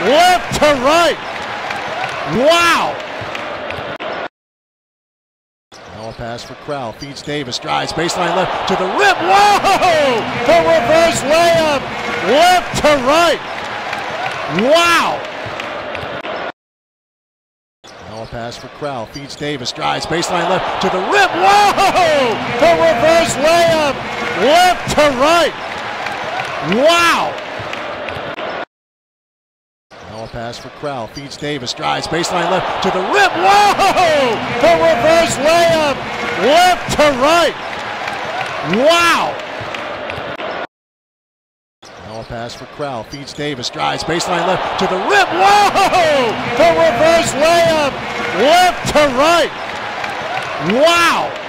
left to right. Wow. Now a pass for Crowell, feeds Davis, drives, baseline left to the rim. Whoa! The reverse layup, left to right. Wow. Now a pass for Crowell, feeds Davis, drives, baseline left to the rim. Whoa! The reverse layup, left to right. Wow. Now a pass for Crowell, feeds Davis, drives, baseline left to the rim. Whoa! The reverse layup, left to right. Wow. Now a pass for Crowell, feeds Davis, drives, baseline left to the rim. Whoa! The reverse layup, left to right. Wow.